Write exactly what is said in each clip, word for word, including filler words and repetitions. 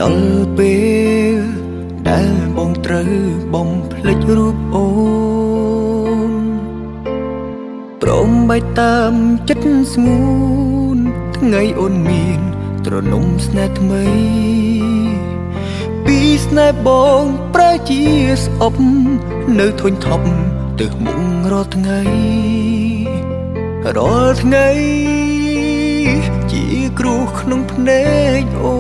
ដល់ពេលដែលបងត្រូវបំភ្លេចរូបអូនព្រមបែកតាមចិត្តស្ងួនថ្ងៃអូនមានត្រនំស្នេហ៍ថ្មីពីស្នេហ៍បងប្រែជាស្អប់នៅធុញថប់ទើសមុខរាល់ថ្ងៃរាល់ថ្ងៃជាគ្រោះក្នុងភ្នែកអូ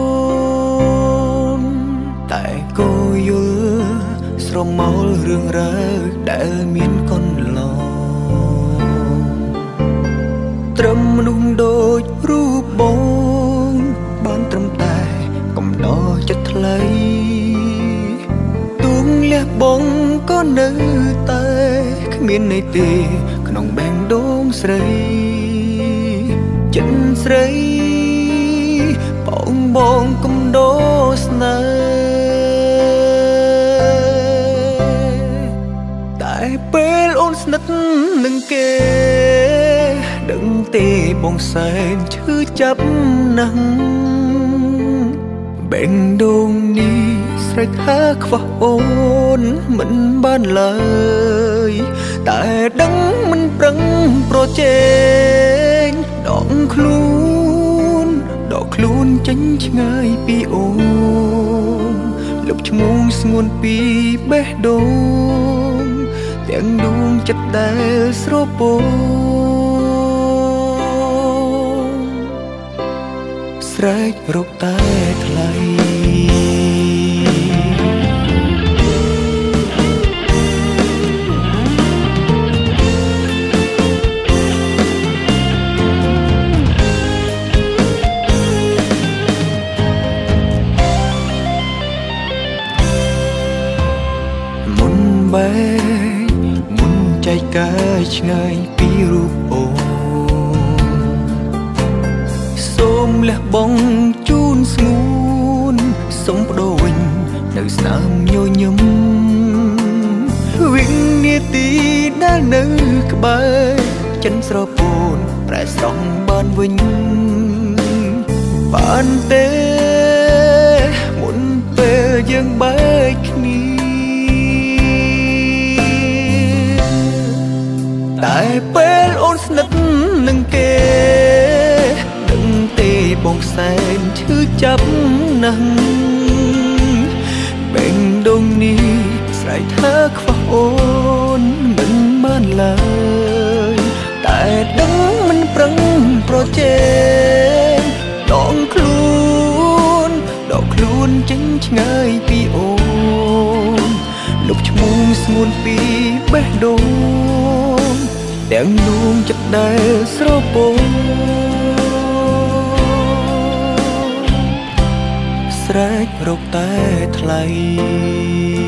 នតែក៏យល់ស្រមោលរឿងរ៉ាវដែលមានកន្លងត្រឹមមនុស្សដូចរូបបងបានត្រឹមតែកំដរចិត្តថ្លៃទួងលះបងក៏នៅតែគ្មានន័យទេក្នុងបែងដូងស្រីចិនស្រីបងបងកំដោស្នេហ៍តែពេលអូនស្និទ្ធនឹងគេដឹងទេបងសែនឈឺចាប់ណាស់បែងដូងនេះស្រេចថាខ្វះអូនមិនបានឡើយតែដឹងមិនប្រឹងប្រជែងដកខ្លួនដកខ្លួនចេញឆ្ងាយពីអូនលុបឈ្មោះស្ងួនពីបេះដូងទាំងដួងចិត្តដែលស្រពោស្រែករកតែថ្លៃមុនបែកមុនចែកកាយឆ្ងាយពីរូបអូនសូមលះបង់ជូនស្ងួនសូមបដូរវិញនៅស្នាមញញឹមវិនាទីដែលនៅក្បែរចិនស្រពោនប្រែស្រង់បានវិញបានទេមុនពេលយើងបែកគ្នាតែពេលអូនស្និទ្ធនឹងគេដឹងទេបងសែនឈឺចាប់ណាស់បែងដូងនេះស្រែកថាខ្វះអូនមិនបានឡើយតែដឹងមិនប្រឹងប្រជែងដងខ្លួនដកខ្លួនចេញឆ្ងាយពីអូនលុបឈ្មោះស្ងួនពីបេះដូងទាំងដួងចិត្តដែលស្រពោស្រែករកតែថ្លៃ